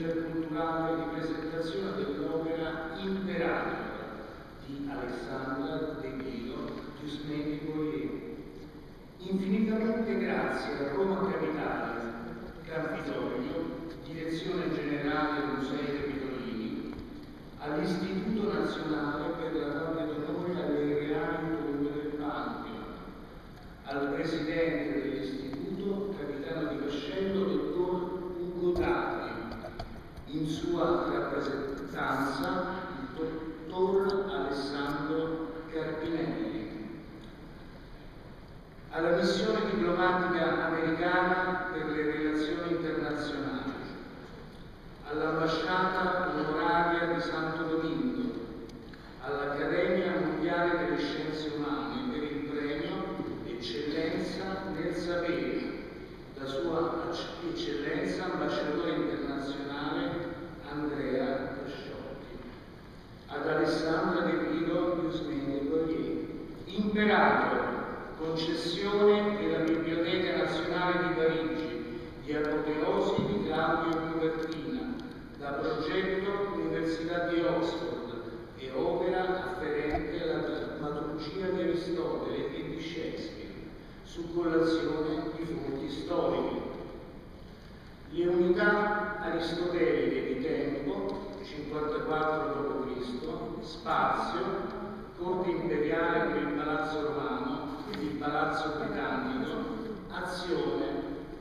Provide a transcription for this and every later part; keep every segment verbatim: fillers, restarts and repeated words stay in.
interculturale di presentazione dell'opera Imperator di Alessandra De Guido Giusmeni Boier. Infinitamente grazie a Roma Capitale, Campidoglio, Direzione Generale Musei Capitolini, all'Istituto Nazionale per la Donna d'Onore alle Reali Tombe del Pantheon, al Presidente dell'Istituto, Capitano di Vascello, Dottor Ugo Tati, in sua rappresentanza il Dottor Alessandro Carpinelli, alla missione diplomatica americana per le relazioni internazionali, all'ambasciata onoraria di Santo Domingo, all'Accademia Mondiale delle Scienze Umane per il premio Eccellenza nel Sapere, la sua Eccellenza Ambasciatore Internazionale Andrea Casciotti, ad Alessandra De Guido Giusmeni Boier. Imperator, concessione della Biblioteca Nazionale di Parigi, di Apoteosi di Claudio Cupertina, da progetto Università di Oxford e opera afferente alla drammaturgia di Aristotele e di Shakespeare, su collazione di fonti storiche. Le unità aristoteliche di tempo, cinquantaquattro dopo Cristo, spazio, corte imperiale per il Palazzo Romano ed il Palazzo Britannico, azione,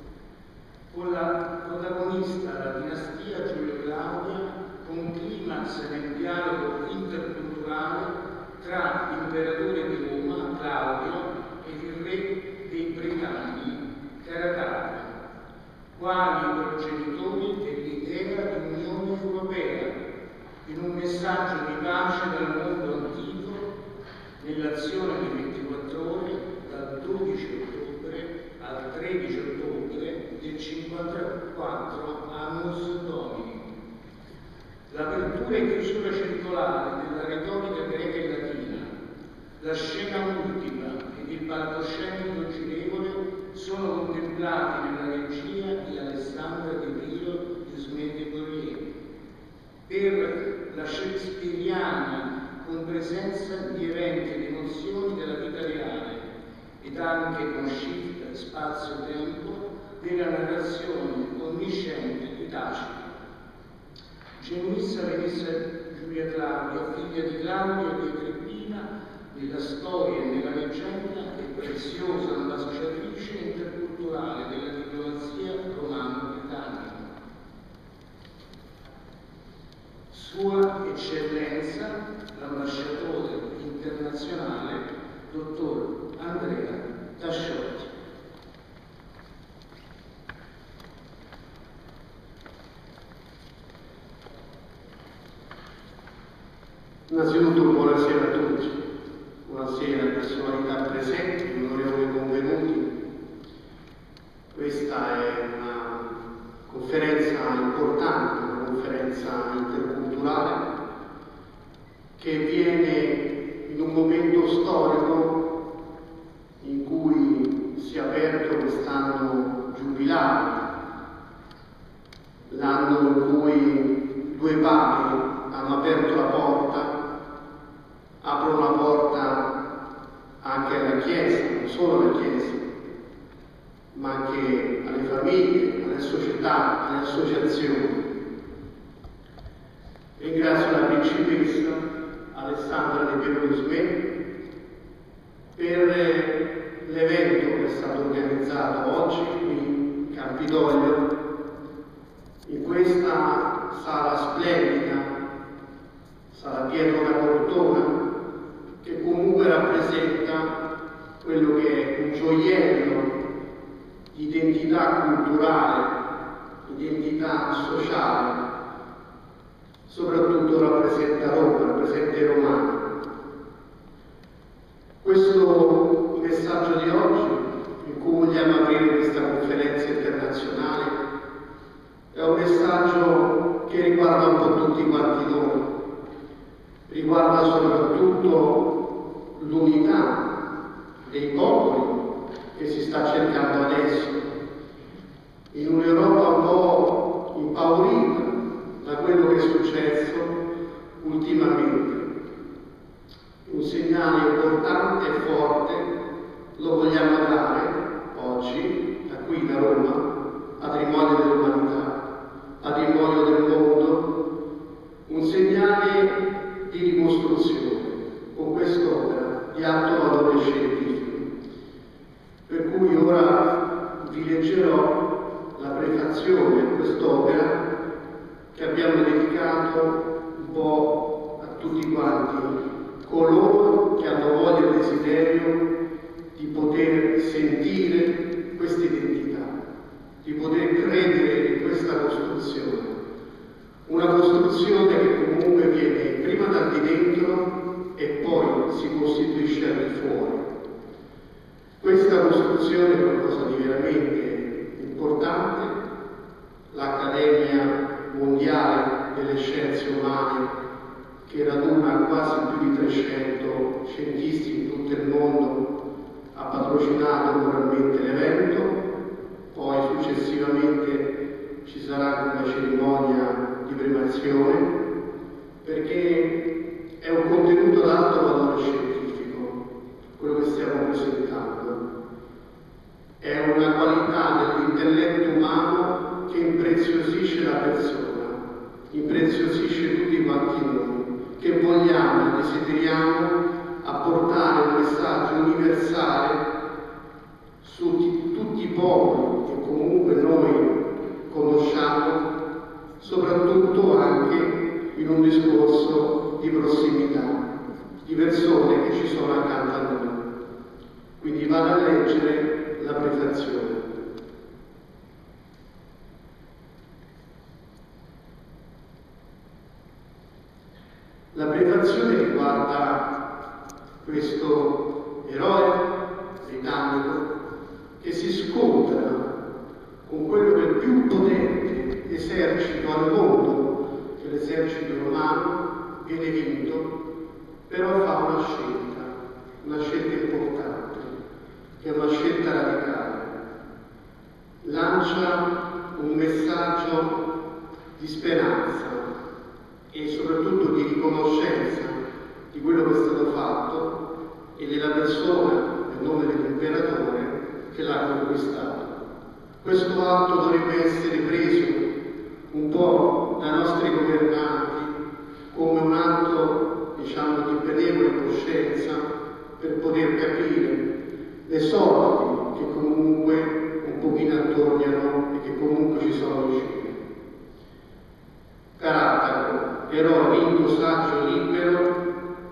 con la protagonista la dinastia Giulio Claudia, con climax nel dialogo interculturale tra l'imperatore di Roma, Claudio, ed il re dei Britanni, Caracalla, quali progenitori dell'idea di Unione Europea, in un messaggio di pace dal mondo antico, nell'azione di ventiquattro ore, dal dodici ottobre al tredici ottobre del cinquantaquattro Annus Domini. L'apertura e chiusura circolare della retorica greca e latina, la scena multipla ed il palcoscenico girevole sono contemplati nella regia di Alessandra De Guido Giusmeni Boier. Per la shakespeariana con presenza di eventi ed emozioni della vita reale ed anche con shift spazio-tempo della narrazione onnisciente di Tacito. Genuissa Venissa Giulia Claudia, figlia di Claudio e di Agrippina, nella storia e nella leggenda è preziosa ambasciatrice interculturale della diplomazia romano-britannica. Sua Eccellenza, l'ambasciatore internazionale, dottor Andrea Casciotti. Innanzitutto buonasera a tutti, buonasera alle personalità presenti, onorevoli convenuti. Questa è una conferenza importante, una conferenza interculturale che viene in un momento storico in cui si è aperto quest'anno giubilare, l'anno in cui due papi hanno aperto la porta, aprono la porta anche alla Chiesa, non solo alla Chiesa, ma anche alle famiglie, alle società, alle associazioni. Ringrazio la principessa Alessandra De Guido Giusmeni per l'evento che è stato organizzato oggi qui in Campidoglio, in questa sala splendida, sala Pietro da Cortona, che comunque rappresenta quello che è un gioiello di identità culturale, identità sociale, soprattutto rappresenta Roma, rappresenta i romani. Questo messaggio di oggi, in cui vogliamo aprire questa conferenza internazionale, è un messaggio che riguarda un po' tutti quanti noi, riguarda soprattutto l'unità dei popoli che si sta cercando adesso, in un'Europa un po' impaurita, è successo ultimamente. Un segnale importante e forte lo vogliamo dare oggi, da qui da Roma, patrimonio dell'umanità, patrimonio del mondo, un segnale di ricostruzione con quest'opera di alto valore scientifico. Per cui ora vi leggerò la prefazione a quest'opera che abbiamo dedicato un po' a tutti quanti coloro che hanno voglia e desiderio di poter sentire questa identità, di poter credere in questa costruzione. Una costruzione che comunque viene prima dal di dentro e poi si costituisce al di fuori. Questa costruzione è qualcosa di veramente importante. L'Accademia Mondiale delle Scienze Umane, che raduna quasi più di trecento scienzisti in tutto il mondo, ha patrocinato moralmente l'evento. Poi successivamente ci sarà una cerimonia di premiazione, perché è un contenuto d'alto valore scientifico, quello che stiamo presentando. È una qualità dell'intelletto umano che impreziosisce la persona, impreziosisce tutti quanti noi, che vogliamo e desideriamo apportare un messaggio universale su tutti i popoli che comunque noi conosciamo, soprattutto anche in un discorso di prossimità, di persone che ci sono accanto a noi. Quindi vado a leggere la prefazione. La prefazione riguarda questo eroe britannico che si scontra con quello che è il più potente esercito al mondo, che è l'esercito romano, viene vinto, però fa una scelta, una scelta importante, che è una scelta radicale. Lancia un messaggio di speranza e soprattutto di riconoscenza di quello che è stato fatto e della persona, nel nome dell'imperatore, che l'ha conquistato. Questo atto dovrebbe essere preso un po' dai nostri governanti come un atto, diciamo, di benevole coscienza per poter capire le sorti che comunque un pochino attorniano e che comunque ci sono vicine. Carattere, eroe vinto, saggio, libero.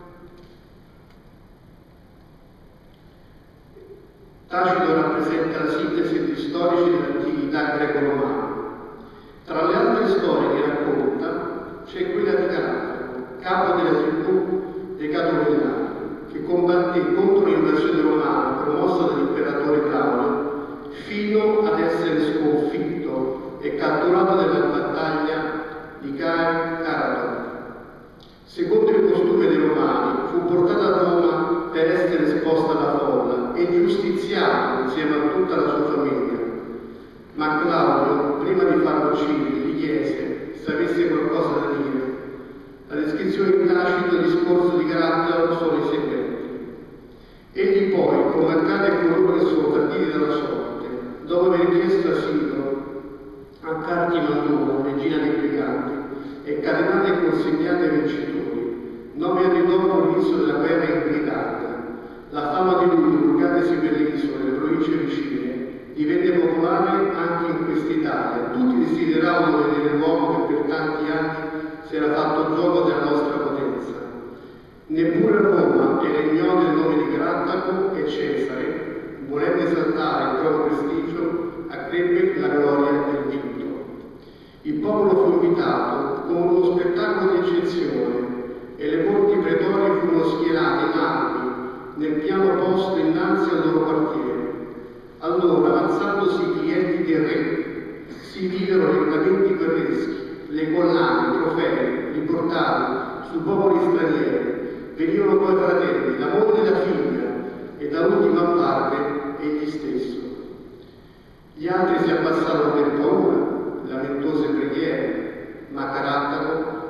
Tacito rappresenta la sintesi degli storici dell'antichità greco-romana. Tra le altre storie che racconta c'è quella di Caratero, capo della tribù dei Catovellani, che combatté contro l'invasione romana promossa dall'imperatore Claudio fino ad essere sconfitto e catturato nella battaglia di Carator. Secondo il costume dei Romani, fu portato a Roma per essere esposto alla folla e giustiziato insieme a tutta la sua famiglia. Ma Claudio, prima di farlo uccidere, gli chiese se avesse qualcosa da dire. La descrizione in Tacito del discorso di Caratero sono i seguenti. Egli poi, come accade a coloro che sono partiti dalla sorte, dopo aver chiesto asilo a Cartimandua, regina dei briganti, e catenate e consegnate ai vincitori, nove anni dopo l'inizio della guerra in Britannia, la fama di lui, divulgatasi per le isole, le province vicine, divenne popolare anche in quest'Italia. Tutti desideravano vedere l'uomo che per tanti anni si era fatto gioco della nostra potenza. Neppure a Roma era ignoto il nome di Grattaco e Cesare, volendo esaltare il proprio prestigio, accrebbe la gloria del vinto. Il popolo fu invitato con uno spettacolo di eccezione e le corti pretorie furono schierate in armi nel piano posto innanzi al loro quartiere. Allora, avanzandosi i clienti del re, si videro reclamenti guerreschi, le collane, i trofei riportati su popoli stranieri. Venivano poi fratelli, la moglie e la figlia, e da ultima parte egli stesso. Gli altri si abbassarono per paura, lamentose preghiere, ma Caratero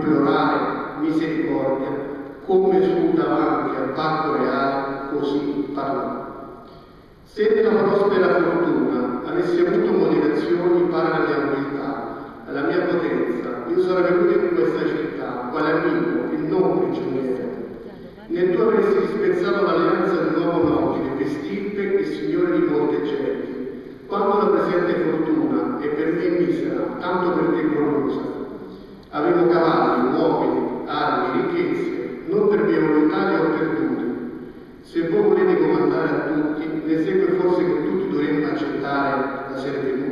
implorare misericordia, come fu davanti al Parco Reale, così parlò. Se nella prospera fortuna avessi avuto moderazioni pari alla mia umiltà, alla mia potenza, io sarei venuto in questa città, quale amico, e non prigioniero. Né tu avresti disprezzato l'alleanza di un uomo nobile, che stirpe e signore di molte genti. Quando la presente fortuna è per me misera, tanto per te gloriosa, avevo cavalli, uomini, armi, ricchezze, non per mia volontà li ho perduti. Se voi volete comandare a tutti, ne segue forse che tutti dovremmo accettare la servitù.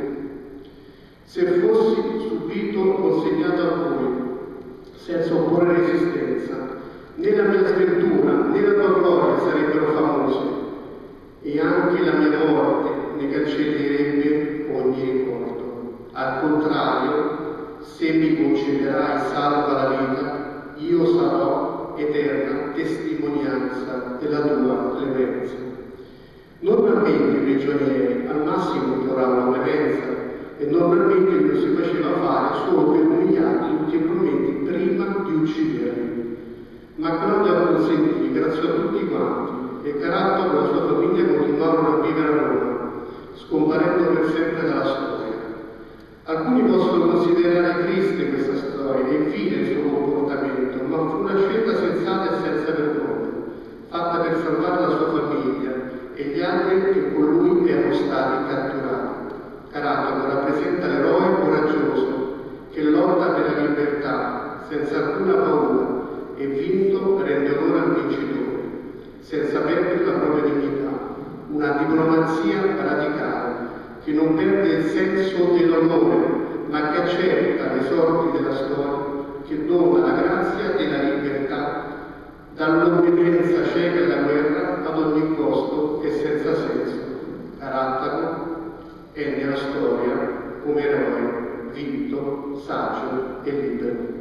Se fossi subito consegnato a voi, senza opporre resistenza, né la mia sventura né la tua gloria sarebbero famose, e anche la mia morte ne cancellerebbe ogni ricordo. Al contrario, se mi concederai salva la vita, io sarò eterna testimonianza della tua clemenza. Normalmente i prigionieri al massimo imploravano clemenza, e normalmente lo si faceva fare solo per umiliarli ulteriormente prima di ucciderli. Ma Claudio acconsentì, grazie a tutti quanti, e Caratto con la sua famiglia continuarono a vivere a Roma, scomparendo per sempre dalla storia. Alcuni possono considerare triste questa storia e infine il suo comportamento, ma fu una scelta sensata e senza vergogna, fatta per salvare la sua famiglia e gli altri che con lui erano stati catturati. Caratto rappresenta l'eroe coraggioso che lotta per la libertà senza alcuna paura e vinto rende onore al vincitore, senza perdere la propria dignità. Una diplomazia radicale che non perde il senso dell'onore, ma che accerta le sorti della storia, che dona la grazia e la libertà, dall'obbedienza cieca alla guerra ad ogni costo e senza senso. Carattere è nella storia come eroe vinto, saggio e libero.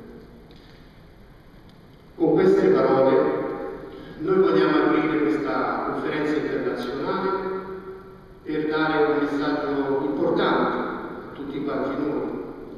Con queste parole noi vogliamo aprire questa conferenza internazionale per dare un messaggio importante a tutti quanti noi,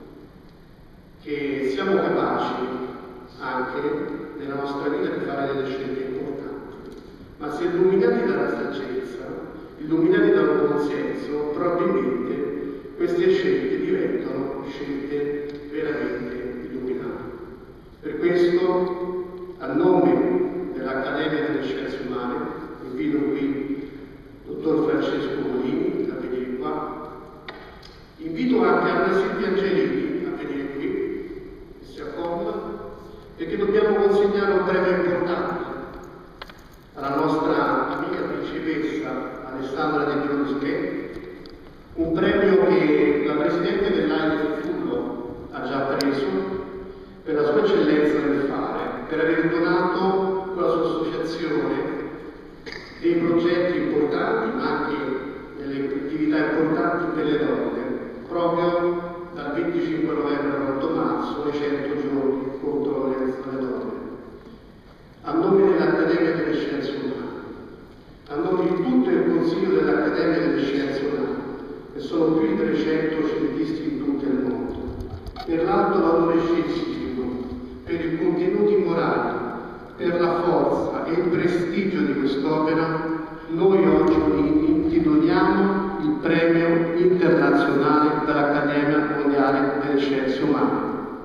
che siamo capaci anche nella nostra vita di fare delle scelte importanti, ma se illuminati dalla saggezza, illuminati dal buon senso, probabilmente queste scelte diventano scelte veramente illuminate. Per questo, a nome dell'Accademia delle Scienze Umane, invito qui il dottor Francesco Molini a venire qua, invito anche Anna Silvia Angelini a venire qui, che si accomoda, perché dobbiamo consegnare un premio importante alla nostra amica principessa Alessandra De Giorgio, un premio che la Presidente dell'A I F Fullo ha già preso per la sua eccellenza nel fare, per aver donato con la sua associazione dei progetti importanti, ma anche delle attività importanti per le donne, proprio dal venticinque novembre all'otto marzo, nei cento giorni contro la violenza delle donne. A nome dell'Accademia delle Scienze Umane, a nome di tutto il Consiglio dell'Accademia delle Scienze Umane, che sono più di trecento scientisti in tutto il mondo, per l'alto valore scientifico, per i contenuti morali, per la forza e il prestigio di quest'opera, noi oggi uniti titoliamo il premio internazionale dell'Accademia Mondiale delle Scienze Umane.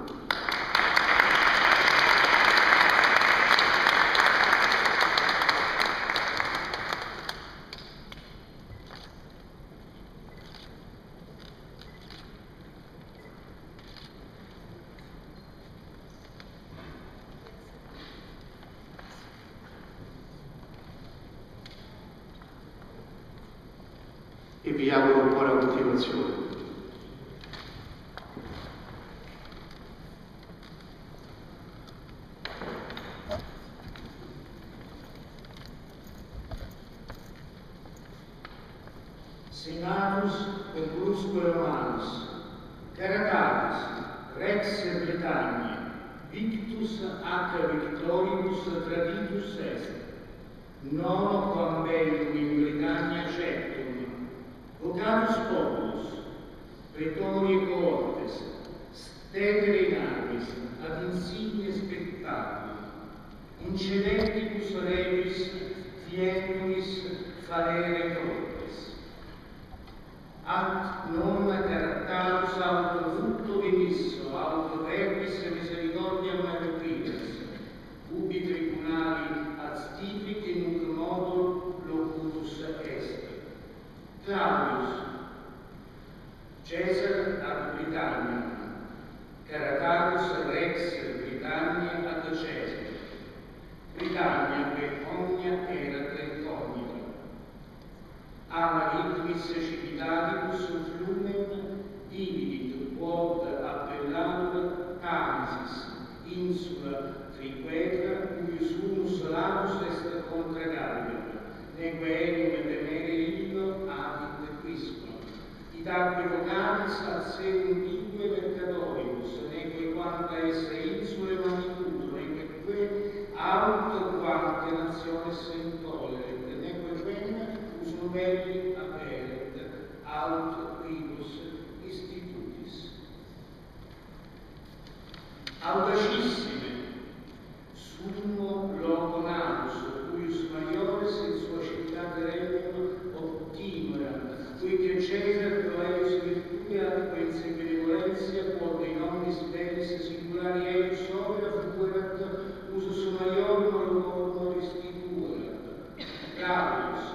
E vi auguro buona continuazione. Senatus et brusque Romanus, Caractatus, Rex Britanniae, Victus ac victoribus traditus est, nono quam bellum in Britannia cetum, vocatus populus, praetorie cohortes, stedere in armis, ad insigne spettacoli, incedentibus rebis fiendulis falere corpes, at non caractarus auto frutto venisso, auto verbis misericordia meripides, ubi tribunali ad stipic in nunc modo locutus est. Claudius, Caesar ad Britannia, Caractacus rex Britannia ad Caesar. Britannia per omnia erat incognita. Ama ritmis civitatibus flumen dividit quod appellatur Tamisis, insula triquetra, cuius unus latus est contra Gallia, neque enim temere illo adit quisquam. Itaque vocatis ad se undique mercatoribus, neque quanta esse insule magnitudo, neque que aut quante nationes intoleret, neque quena us numelli aperet, aut quibus institutis. Audacissime, summo loco natus, cuius maiores in sua civitate regnum optimerant, cui Caesar proeius virtutia quae inseguirevolentia quod in omnis bellis singulari eius opera fuerat usus maiorum locorum restituerat. Claudius,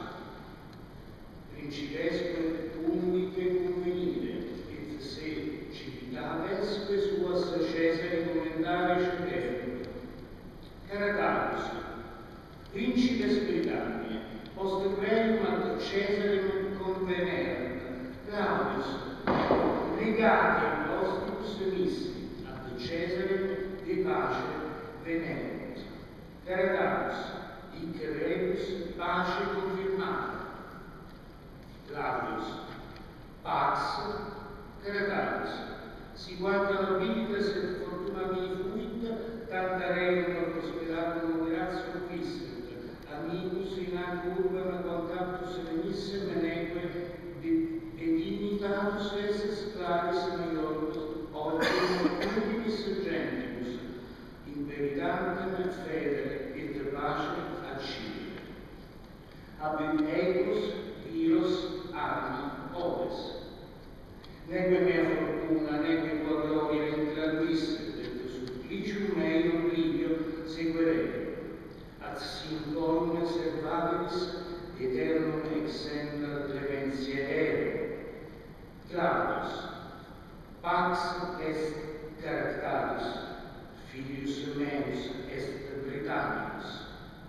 principesque unique convenire, et se civitatesque suas Caesari commendare cederum. Caractacus, principes Britanniae, post rerum ad Caesarem convenerat. Claudius, legati apostibus missi ad Caesarem de pace venerunt. Caractacus, hic rebus pace confirmata. Claudius, pax Caractacus, si quanta nobilitas et fortuna mi fuit, tanta rerum prosperatum moderatio quisset, amicus in ac urbem contactus venissem, neque de dignitatus esse claris maioris, ordinem urbis gentibus, in veritatem federe et pace accire. Abit ecus viros armi oves. Neque mea fortuna, neque tua gloria intraduisset, et supplicium mei oblivio seguerei. Ad sintorum servabilis eternum exenta clementiae ero. Claudius, pax est Caractacus, filius meus est Britannicus.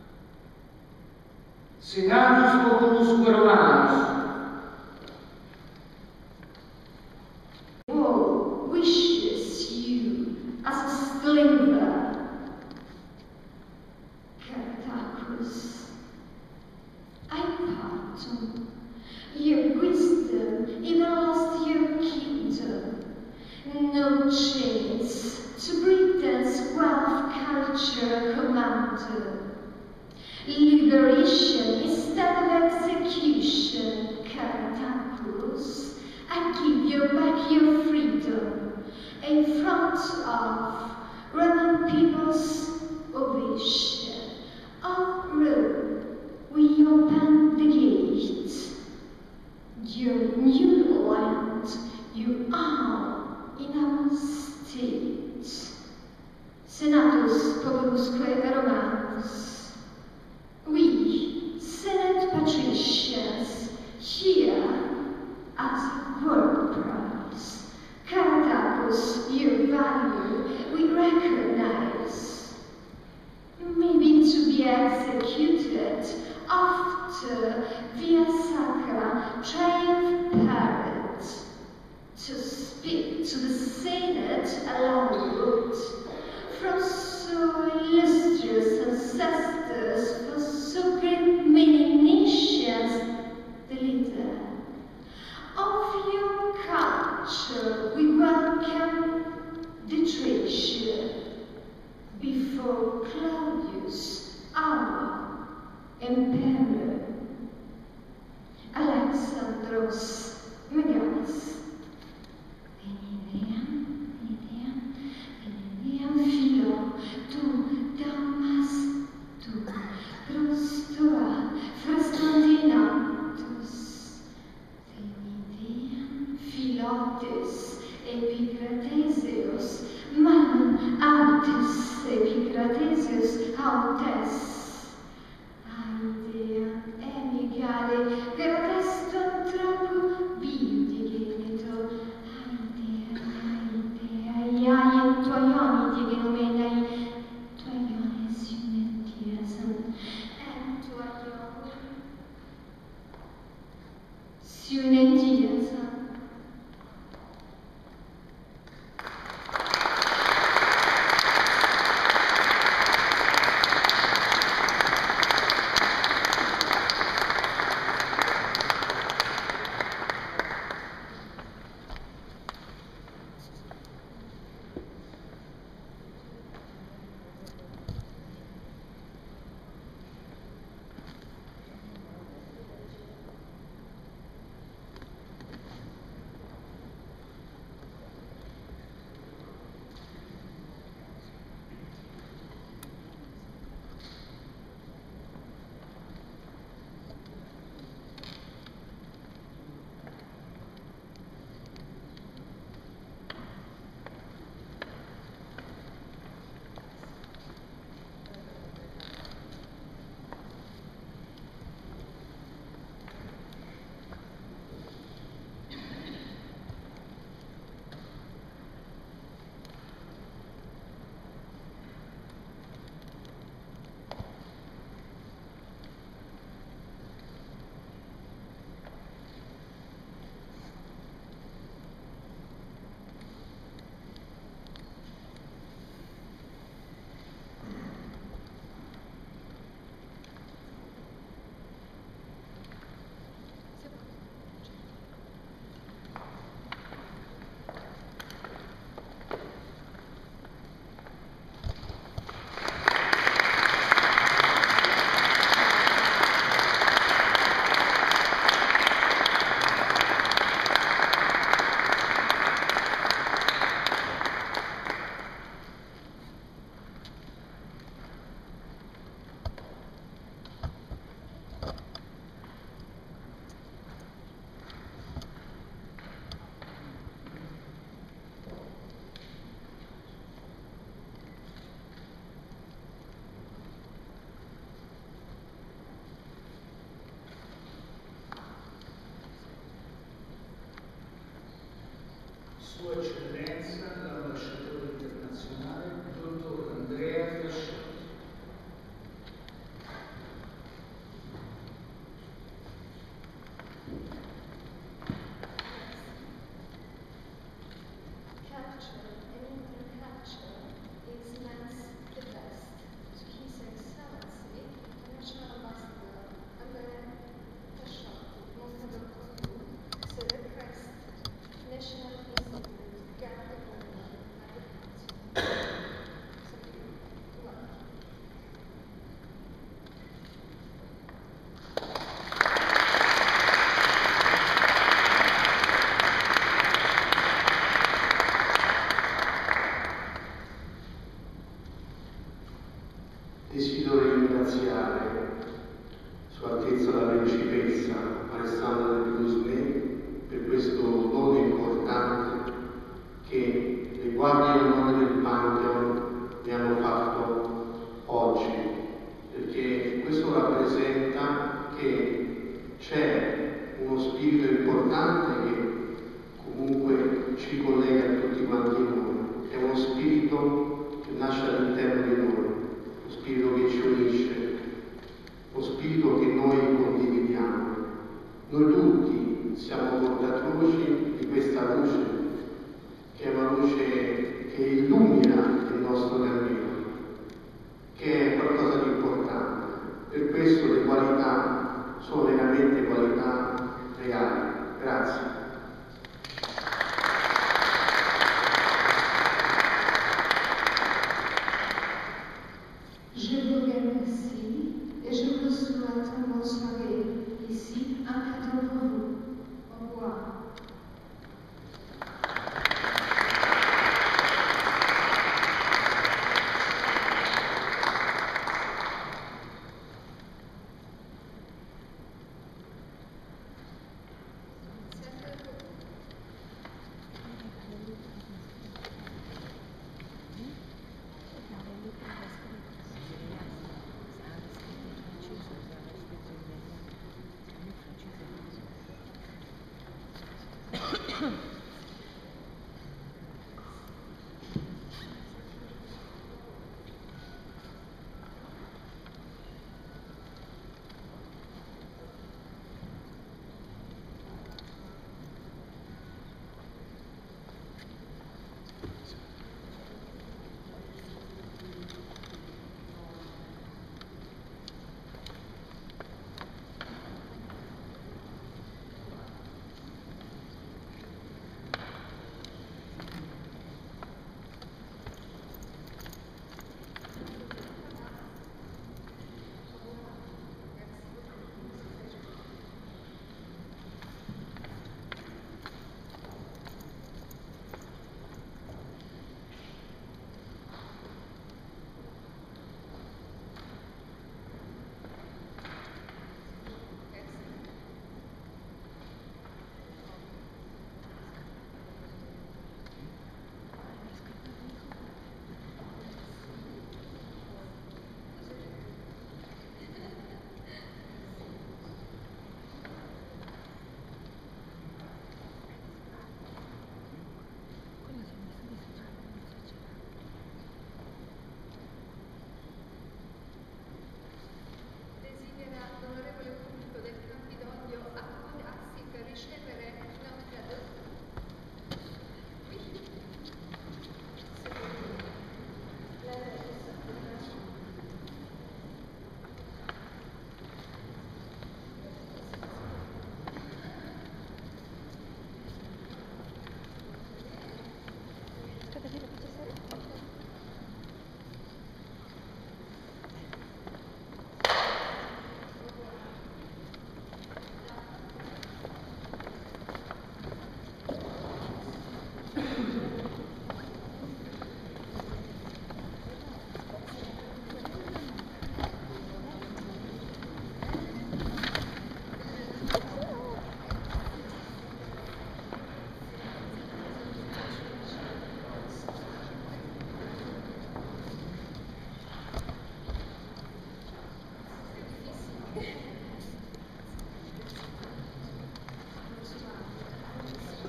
Senatus populusque Romanus, wishes you as a slaver. Caractacus, I pardon your wisdom, even lost your kingdom. No chains to Britain's wealth culture commanded. Liberation instead of execution. Caractacus, I give you back your freedom in front of Roman people's ovation. Of Rome, we open the gate. Your new land, you are in our state. Senatus populusque Romanus. We, Senate patricians, here at work price. Caractacus, your value we recognize. Maybe to be executed after Via Sacra triumph parade. To speak to the Senate aloud from so illustrious ancestors for so great many nations, the leader of your culture, we welcome the treasure before Claudius, our emperor, Alexandros Megalis. Veneriam, veneriam, veneriam. Philotes, Epicratesius, manum autes, Epicratesius autes. Aidea, emigale, gratestum troppo biudigenitor. Aidea, aidea, iae tuaioni digenumenai, tuaiones iumentiasum, et tuaioni siunentiasum. Sua Eccellenza, l'ambasciatore internazionale, dottor Andrea Casciotti. Capture and intercapture is man's the best. To His Excellency, the National Ambassador, Andrea Casciotti, Montevideo, to request National Institute, Garde Agriculture. Desidero ringraziare Sua Altezza la Principessa Alessandra de Brusné per questo dono importante che le guardie d'onore del Pantheon mi hanno fatto oggi, perché questo rappresenta che c'è uno spirito importante che comunque ci collega a tutti quanti noi, è uno spirito che nasce all'interno di noi, lo spirito che ci unisce, lo spirito che noi condividiamo. Noi tutti siamo portatori di questa luce, che è una luce che illumina il nostro cammino, che è qualcosa di importante. Per questo le qualità sono veramente qualità reali. Grazie.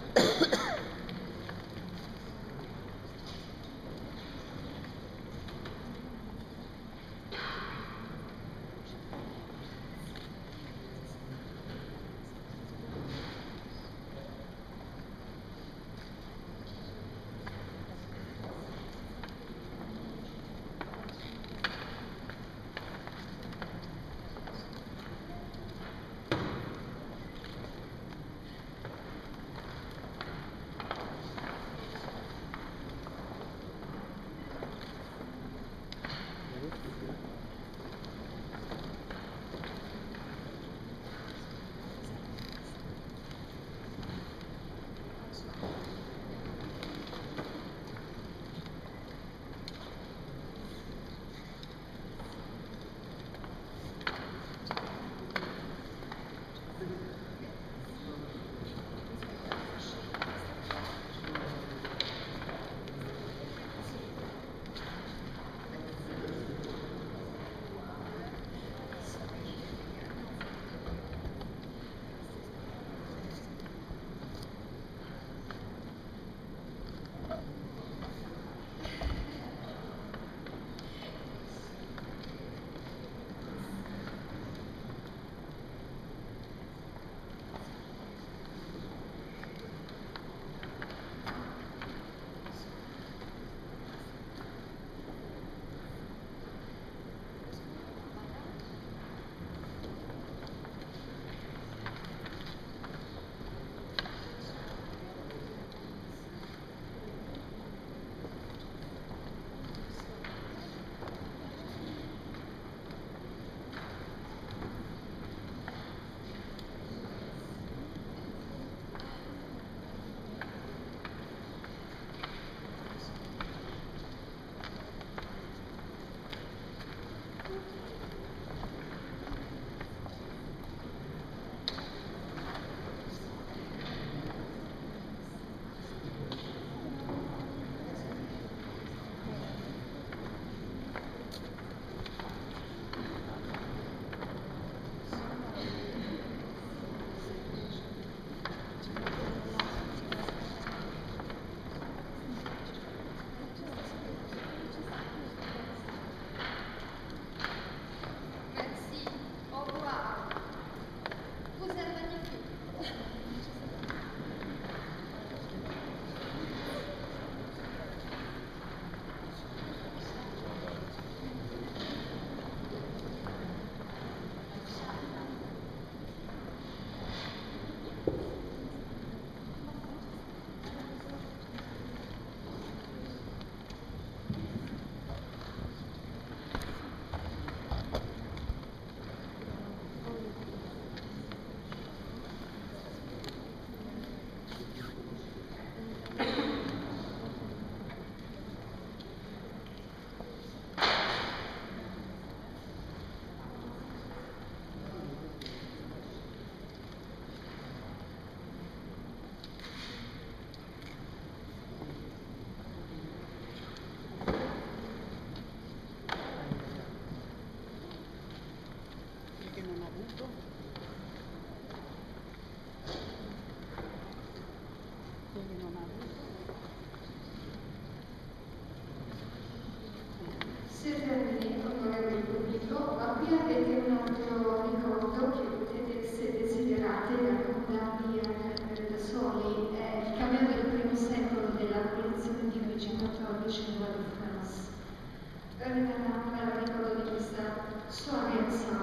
Ricordo di questa sua reazione.